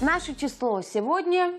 Наше число сегодня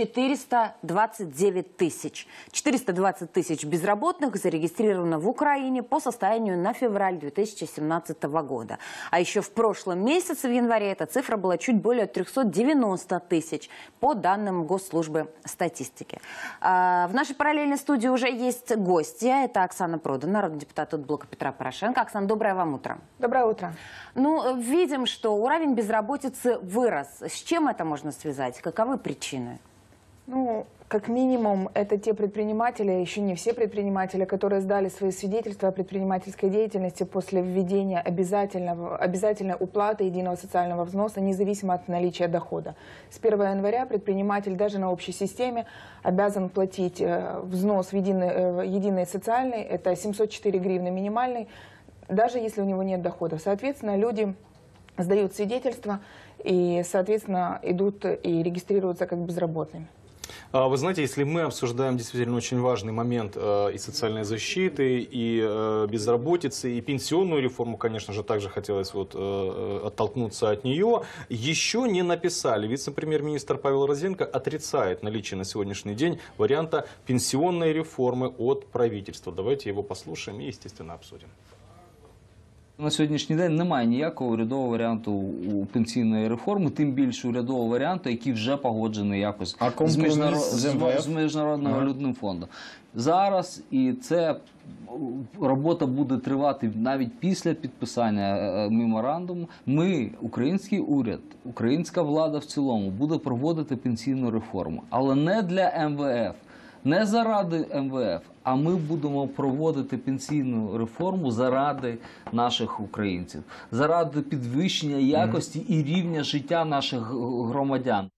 429 тысяч. 420 тысяч безработных зарегистрировано в Украине по состоянию на февраль 2017 года. А еще в прошлом месяце, в январе, эта цифра была чуть более 390 тысяч по данным Госслужбы статистики. В нашей параллельной студии уже есть гости. Это Оксана Продан, народный депутат от блока Петра Порошенко. Оксана, доброе вам утро. Доброе утро. Ну, видим, что уровень безработицы вырос. С чем это можно связать? Каковы причины? Ну, как минимум, это те предприниматели, еще не все предприниматели, которые сдали свои свидетельства о предпринимательской деятельности после введения обязательной уплаты единого социального взноса, независимо от наличия дохода. С 1 января предприниматель даже на общей системе обязан платить взнос в единый социальный, это 704 гривны минимальный, даже если у него нет дохода. Соответственно, люди сдают свидетельства и, соответственно, идут и регистрируются как безработными. Вы знаете, если мы обсуждаем действительно очень важный момент и социальной защиты, и безработицы, и пенсионную реформу, конечно же, также хотелось оттолкнуться от нее, еще не написали. Вице-премьер-министр Павел Розенко отрицает наличие на сегодняшний день варианта пенсионной реформы от правительства. Давайте его послушаем и, естественно, обсудим. На сьогоднішній день немає ніякого урядового варіанту у пенсійної реформи, тим більше урядового варіанту, який вже погоджений якось з Міжнародним валютним фондом. Зараз і це робота буде тривати навіть після підписання меморандуму. Ми, український уряд, українська влада в цілому буде проводити пенсійну реформу, але не для МВФ. Не заради МВФ, а ми будемо проводити пенсійну реформу заради наших українців, заради підвищення якості і рівня життя наших громадян.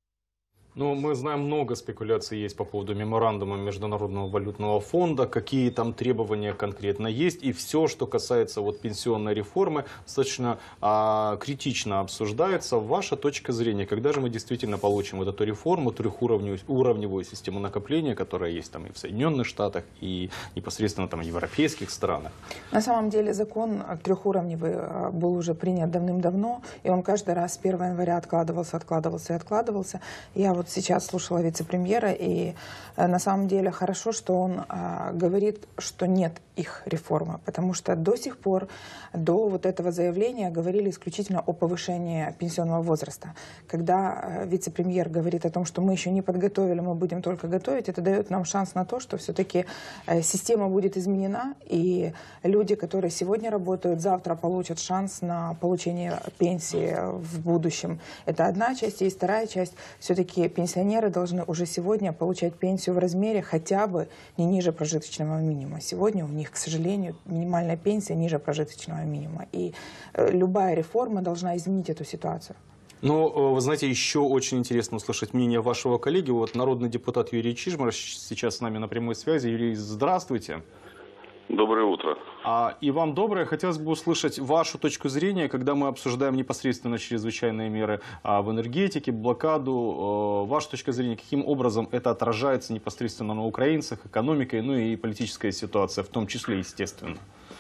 Ну, мы знаем, много спекуляций есть по поводу меморандума Международного валютного фонда, какие там требования конкретно есть. И все, что касается пенсионной реформы, достаточно критично обсуждается. Ваша точка зрения, когда же мы действительно получим эту реформу, трехуровневую систему накопления, которая есть там и в Соединенных Штатах, и непосредственно там в европейских странах? На самом деле закон трехуровневый был уже принят давным-давно, и он каждый раз с 1 января откладывался. Я вот сейчас слушала вице-премьера, и на самом деле хорошо, что он говорит, что нет их реформы, потому что до сих пор, до вот этого заявления, говорили исключительно о повышении пенсионного возраста. Когда вице-премьер говорит о том, что мы еще не подготовили, мы будем только готовить, это дает нам шанс на то, что все-таки система будет изменена, и люди, которые сегодня работают, завтра получат шанс на получение пенсии в будущем. Это одна часть, и вторая часть, все-таки пенсионеры должны уже сегодня получать пенсию в размере хотя бы не ниже прожиточного минимума. Сегодня у них, к сожалению, минимальная пенсия ниже прожиточного минимума. И любая реформа должна изменить эту ситуацию. Ну, вы знаете, еще очень интересно услышать мнение вашего коллеги. Вот народный депутат Юрий Чижмарь сейчас с нами на прямой связи. Юрий, здравствуйте. Доброе утро. И вам доброе. Хотелось бы услышать вашу точку зрения, когда мы обсуждаем непосредственно чрезвычайные меры в энергетике, блокаду. Ваша точка зрения, каким образом это отражается непосредственно на украинцах, экономикой, ну и политическая ситуация в том числе, естественно?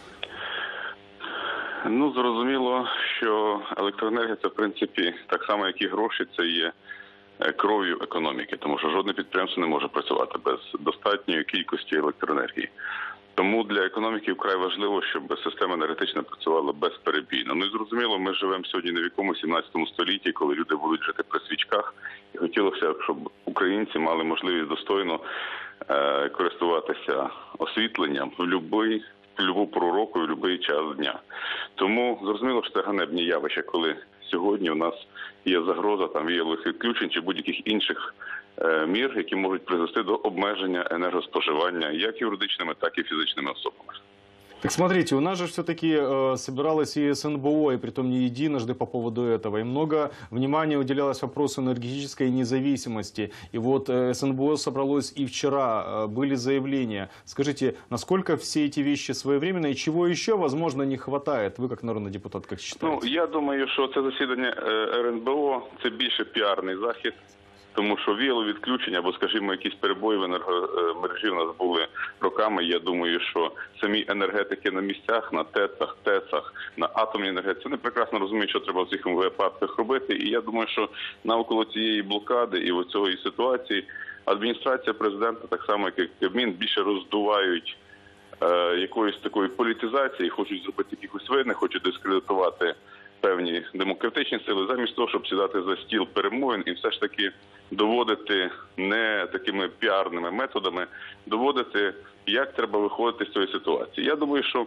Ну, зрозуміло, що електроенергія – це, в принципі, так само, як і гроші, це є кров'ю економіки, тому що жодне підприємство не може працювати без достатньої кількості електроенергії. Тому для економіки вкрай важливо, щоб система енергетична працювала безперебійно. Ну і зрозуміло, ми живемо сьогодні не в якомусь 17 столітті, коли люди будуть жити при свічках. І хотілося б, щоб українці мали можливість достойно користуватися освітленням в любу пору року і в будь-який час дня. Тому зрозуміло, що це ганебні явища, коли сьогодні у нас є загроза віялових відключень чи будь-яких інших мір, які можуть призвести до обмеження енергоспоживання як юридичними, так і фізичними особами. Так смотрите, у нас же все-таки собиралась и СНБО, и притом не единожды по поводу этого. И много внимания уделялось вопросу энергетической независимости. И вот СНБО собралось и вчера, были заявления. Скажите, насколько все эти вещи своевременны и чего еще, возможно, не хватает? Вы как народный депутат, как считаете? Ну, я думаю, що це засідання РНБО – це більше піарний захід. Тому що віяловідключення або, скажімо, якісь перебої в енергомережі в нас були роками. Я думаю, що самі енергетики на місцях, на ТЕЦах, на атомній енергетиці, вони прекрасно розуміють, що треба в цих випадках робити. І я думаю, що навколо цієї блокади і цієї ситуації адміністрація президента, так само як і Кабмін, більше роздувають якоїсь такої політизації, хочуть зробити якихось винних, хочуть дискредитувати певні демократичні сили, замість того, щоб сідати за стіл перемовин і все ж таки доводити не такими піарними методами, доводити, як треба виходити з цієї ситуації. Я думаю, що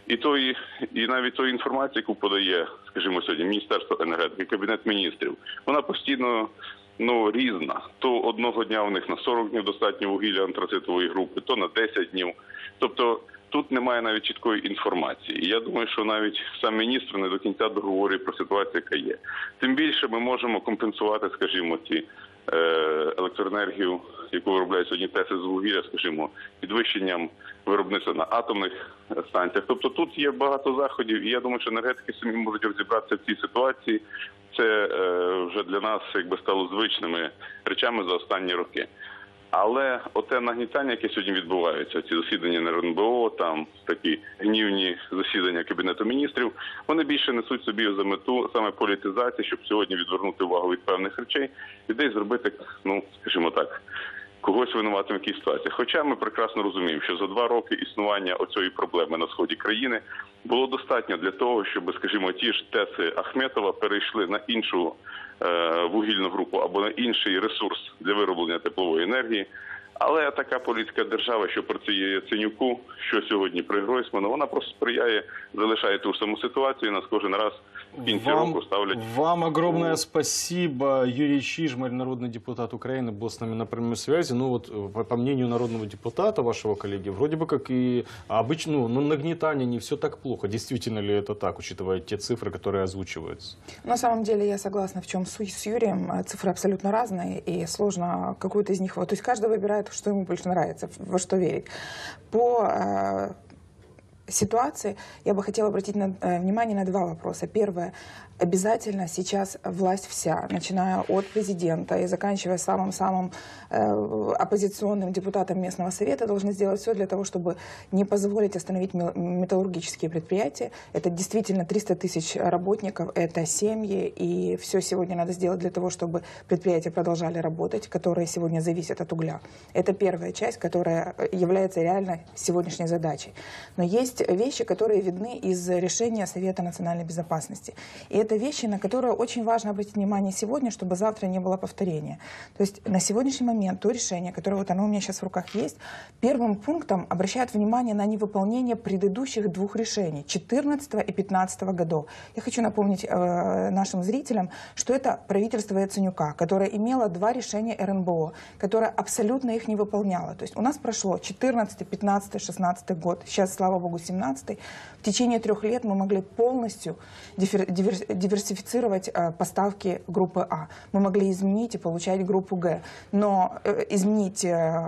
і навіть тої інформації, яку подає, скажімо, сьогодні Міністерство енергетики, Кабінет міністрів, вона постійно різна. То одного дня у них на 40 днів достатньо вугілля антрацитової групи, то на 10 днів. Тобто тут немає навіть чіткої інформації. І я думаю, що навіть сам міністр не до кінця договорює про ситуацію, яка є. Тим більше ми можемо компенсувати, скажімо, ці електроенергію, яку виробляють сьогодні ТЕСи з вугілля, скажімо, підвищенням виробництва на атомних станціях. Тобто тут є багато заходів, і я думаю, що енергетики самі можуть розібратися в цій ситуації. Це вже для нас якби стало звичними речами за останні роки. Але оте нагнітання, яке сьогодні відбувається, ці засідання на РНБО, там такі гнівні засідання Кабінету міністрів, вони більше несуть собі за мету саме політизації, щоб сьогодні відвернути увагу від певних речей і десь зробити, скажімо так, когось винуватим в якійсь ситуації. Хоча ми прекрасно розуміємо, що за 2 роки існування оцієї проблеми на сході країни було достатньо для того, щоб, скажімо, ті ж ТЕСи Ахметова перейшли на іншу вугільну групу або на інший ресурс для вироблення теплової енергії. Але така політика держави, що працює Яценюку, що сьогодні при Гройсману, вона просто сприяє, залишає ту ж саму ситуацію, і нас кожен раз в кінці року ставлять. Вам огромное спасибо. Юрий Чижмарь, народный депутат Украины, был с нами на прямой связи. По мнению народного депутата, вашего коллеги, вроде бы как и обычно, нагнетание не все так плохо. Действительно ли это так, учитывая те цифры, которые озвучиваются? На самом деле я согласна, в чем суть с Юрием. Цифры абсолютно разные, и сложно какую-то из них... То есть каждый выбирает, что ему больше нравится, во что верить. По ситуации я бы хотела обратить внимание на 2 вопроса. Первое. Обязательно сейчас власть вся, начиная от президента и заканчивая самым-самым оппозиционным депутатом местного совета, должны сделать все для того, чтобы не позволить остановить металлургические предприятия. Это действительно 300 тысяч работников, это семьи, и все сегодня надо сделать для того, чтобы предприятия продолжали работать, которые сегодня зависят от угля. Это первая часть, которая является реально сегодняшней задачей. Но есть вещи, которые видны из решения Совета национальной безопасности. И это вещи, на которые очень важно обратить внимание сегодня, чтобы завтра не было повторения. То есть на сегодняшний момент то решение, которое вот оно у меня сейчас в руках есть, первым пунктом обращает внимание на невыполнение предыдущих 2 решений, 2014 и 2015 годов. Я хочу напомнить нашим зрителям, что это правительство Яценюка, которое имело 2 решения РНБО, которое абсолютно их не выполняло. То есть у нас прошло 14, 15, 16 год, сейчас, слава богу, 17. В течение 3 лет мы могли полностью диверсифицировать поставки группы А. Мы могли изменить и получать группу Г. Но изменить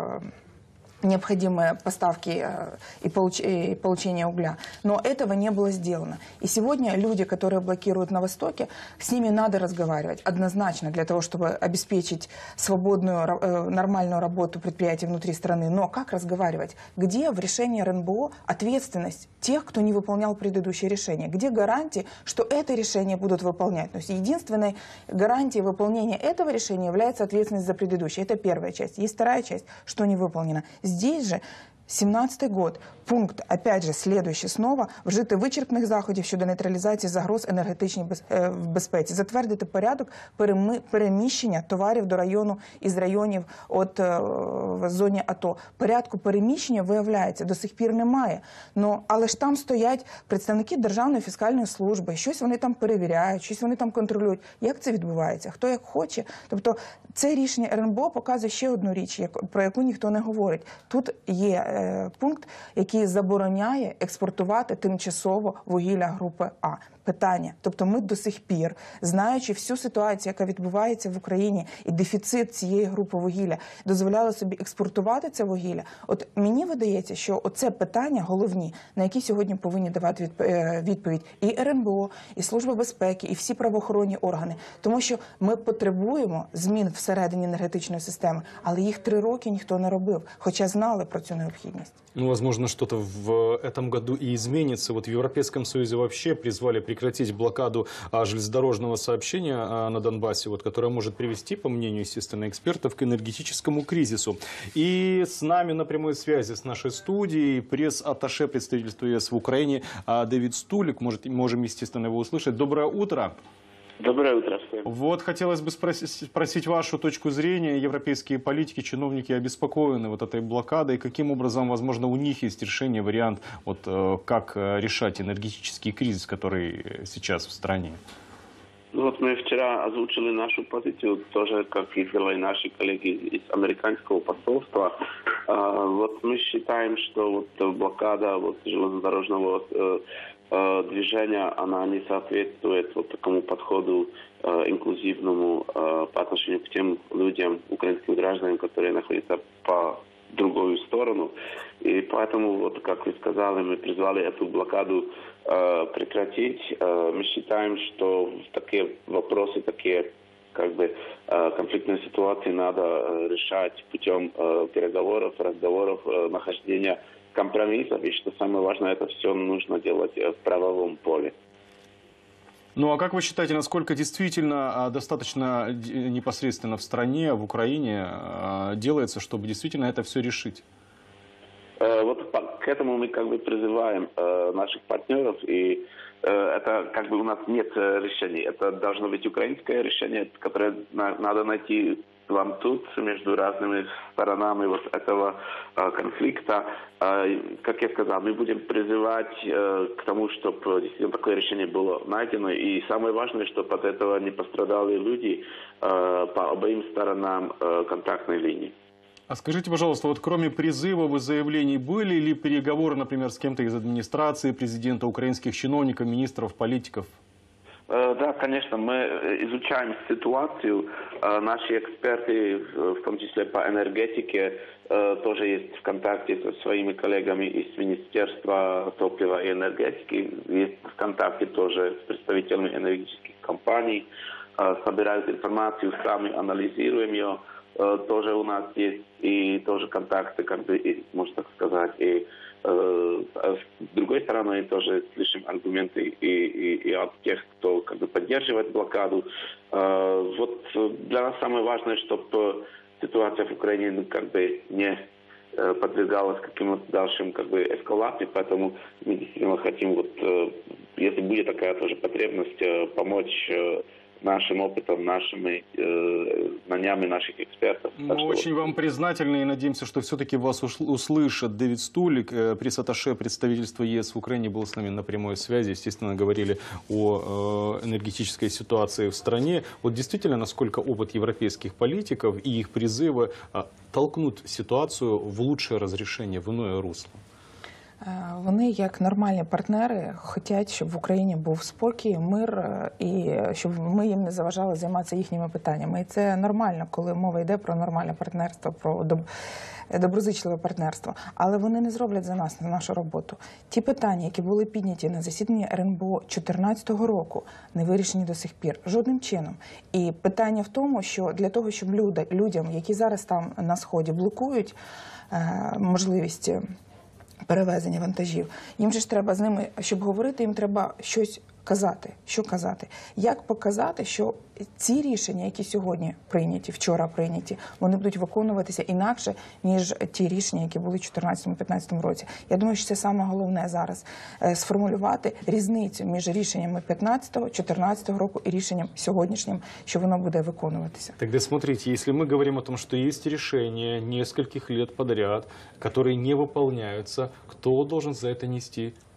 необходимые поставки и получение угля. Но этого не было сделано. И сегодня люди, которые блокируют на Востоке, с ними надо разговаривать однозначно для того, чтобы обеспечить свободную, нормальную работу предприятий внутри страны. Но как разговаривать? Где в решении РНБО ответственность тех, кто не выполнял предыдущее решение? Где гарантии, что это решение будут выполнять? То есть единственной гарантией выполнения этого решения является ответственность за предыдущее. Это первая часть. Есть вторая часть, что не выполнено. Здесь же 17-й год. Пункт, опять же, следующий снова. Вжити вичерпних заходів щодо нейтралізації загроз енергетичній безпеці. Затвердити порядок переміщення товарів до району із районів в зоні АТО. Порядку переміщення, виявляється, до сих пір немає. Але ж там стоять представники Державної фіскальної служби. Щось вони там перевіряють, щось вони там контролюють. Як це відбувається? Хто як хоче? Тобто це рішення РНБО показує ще одну річ, про яку ніхто не говорить. Тут є пункт, який забороняє експортувати тимчасово вугілля групи А. питання. Тобто ми до сих пір, знаючи всю ситуацію, яка відбувається в Україні, і дефіцит цієї групи вугілля, дозволяли собі експортувати це вугілля. От мені видається, що оце питання головні, на які сьогодні повинні давати відповідь і РНБО, і Служба безпеки, і всі правоохоронні органи. Тому що ми потребуємо змін всередині енергетичної системи, але їх 3 роки ніхто не робив, хоча знали про цю необхідність. Ну, возможно, что-то в этом году и изменится. Вот в Европейском Союзе вообще призвали прекратить блокаду железнодорожного сообщения на Донбассе, вот, которая может привести, по мнению, естественно, экспертов, к энергетическому кризису. И с нами на прямой связи с нашей студией пресс-атташе представительства ЕС в Украине Дэвид Стулик. Можем, естественно, его услышать. Доброе утро. Доброе утро всем. Вот хотелось бы спросить вашу точку зрения. Европейские политики, чиновники обеспокоены вот этой блокадой. Каким образом, возможно, у них есть решение, вариант, вот, как решать энергетический кризис, который сейчас в стране? Ну вот мы вчера озвучили нашу позицию, тоже, как и сделали наши коллеги из американского посольства. Вот мы считаем, что вот блокада вот железнодорожного движения, она не соответствует вот такому подходу инклюзивному по отношению к тем людям, украинским гражданам, которые находятся по другую сторону. И поэтому, вот как вы сказали, мы призвали эту блокаду прекратить. Мы считаем, что такие вопросы, такие как бы конфликтные ситуации надо решать путем переговоров, разговоров, нахождения компромиссов. И что самое важное, это все нужно делать в правовом поле. Ну а как вы считаете, насколько действительно достаточно непосредственно в стране, в Украине делается, чтобы действительно это все решить? Вот к этому мы как бы призываем наших партнеров, и это как бы у нас нет решений. Это должно быть украинское решение, которое надо найти вам тут между разными сторонами вот этого конфликта. Как я сказал, мы будем призывать к тому, чтобы действительно такое решение было найдено. И самое важное, чтобы от этого не пострадали люди по обеим сторонам контактной линии. А скажите, пожалуйста, вот кроме призывов и заявлений, были ли переговоры, например, с кем-то из администрации президента, украинских чиновников, министров, политиков? Да, конечно, мы изучаем ситуацию. Наши эксперты, в том числе по энергетике, тоже есть в контакте со своими коллегами из Министерства топлива и энергетики. Есть в контакте тоже с представителями энергетических компаний. Собирают информацию, сами анализируем ее. Тоже у нас есть и тоже контакты, как бы, можно так сказать, и с другой стороны тоже слышим аргументы и от тех, кто как бы поддерживает блокаду. Вот для нас самое важное, чтобы ситуация в Украине как бы не подвергалась каким-то дальшим как бы эскалации, поэтому мы действительно хотим, вот, если будет такая тоже потребность, помочь нашим опытом, нашими знаниями наших экспертов. Мы очень вам признательны и надеемся, что все-таки вас услышат. Дэвид Стулик, пресс-атташе представительства ЕС в Украине, был с нами на прямой связи. Естественно, говорили о энергетической ситуации в стране. Вот действительно, насколько опыт европейских политиков и их призывы толкнут ситуацию в лучшее разрешение, в иное русло? Вони, як нормальні партнери, хочуть, щоб в Україні був спокій, мир, і щоб ми їм не заважали займатися їхніми питаннями. І це нормально, коли мова йде про нормальне партнерство, про доброзичливе партнерство. Але вони не зроблять за нас нашу роботу. Ті питання, які були підняті на засіданні РНБО 2014 року, не вирішені до сих пір. Жодним чином. І питання в тому, що для того, щоб людям, які зараз там на Сході блокують можливість перевезення вантажів. Їм же ж треба з ними, щоб говорити, їм треба щось казати. Що казати? Як показати, що ці рішення, які сьогодні прийняті, вчора прийняті, вони будуть виконуватися інакше, ніж ті рішення, які були в 2014-2015 році. Я думаю, що це саме головне зараз – сформулювати різницю між рішеннями 2015-2014 року і рішенням сьогоднішнім, що воно буде виконуватися. Тогда смотрите, если мы говорим о том, что есть решения нескольких лет подряд, которые не выполняются, кто должен за это нести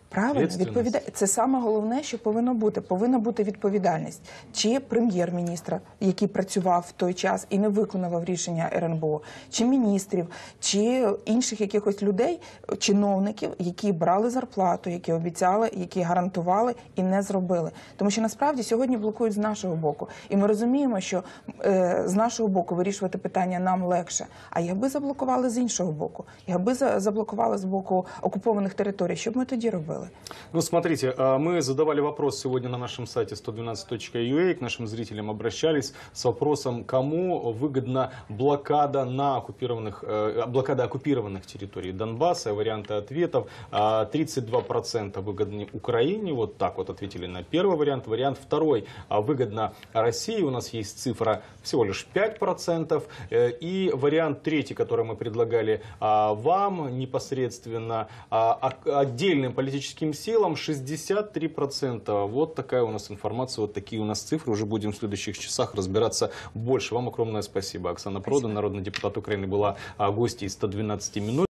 Правильно, це саме головне, що повинно бути. Повинна бути відповідальність. Чи прем'єр-міністра, який працював в той час і не виконував рішення РНБО, чи міністрів, чи інших якихось людей, чиновників, які брали зарплату, які обіцяли, які гарантували і не зробили. Тому що насправді сьогодні блокують з нашого боку. І ми розуміємо, що з нашого боку вирішувати питання нам легше. А якби заблокували з іншого боку, якби заблокували з боку окупованих територій, що б ми тоді робили? Ну, смотрите, мы задавали вопрос сегодня на нашем сайте 112.ua, к нашим зрителям обращались с вопросом, кому выгодна блокада оккупированных территорий Донбасса, варианты ответов. 32% выгодны Украине, вот так вот ответили на первый вариант. Вариант второй выгодно России, у нас есть цифра всего лишь 5%. И вариант третий, который мы предлагали вам непосредственно, отдельным политическим силам 63%. Вот такая у нас информация, вот такие у нас цифры. Уже будем в следующих часах разбираться больше. Вам огромное спасибо. Оксана Продан, народный депутат Украины, была гостьей 112 минут.